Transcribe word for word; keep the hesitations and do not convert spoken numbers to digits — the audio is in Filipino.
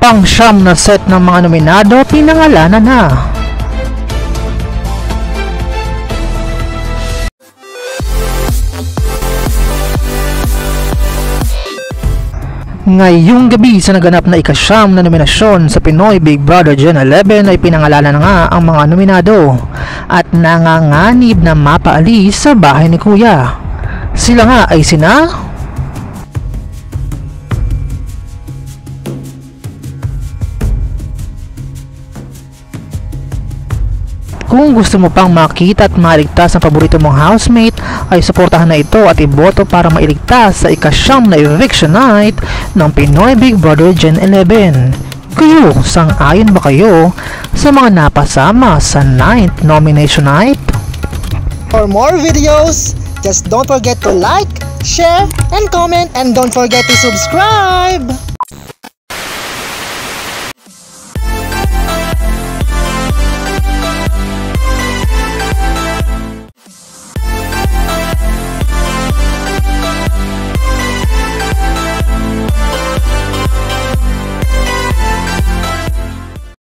Pang-siyam na set ng mga nominado pinangalanan na. Ngayong gabi sa naganap na ikasyam na nominasyon sa Pinoy Big Brother Gen eleven ay pinangalanan na nga ang mga nominado at nanganganib na mapaalis sa bahay ni Kuya. Sila nga ay sina Kung gusto mo pang makita at maligtas ang paborito mong housemate, ay suportahan na ito at iboto para mailigtas sa ikasyam na eviction night ng Pinoy Big Brother Gen eleven. Kayo, sang-ayon ba kayo sa mga napasama sa ninth nomination night? For more videos, just don't forget to like, share, and comment, and don't forget to subscribe!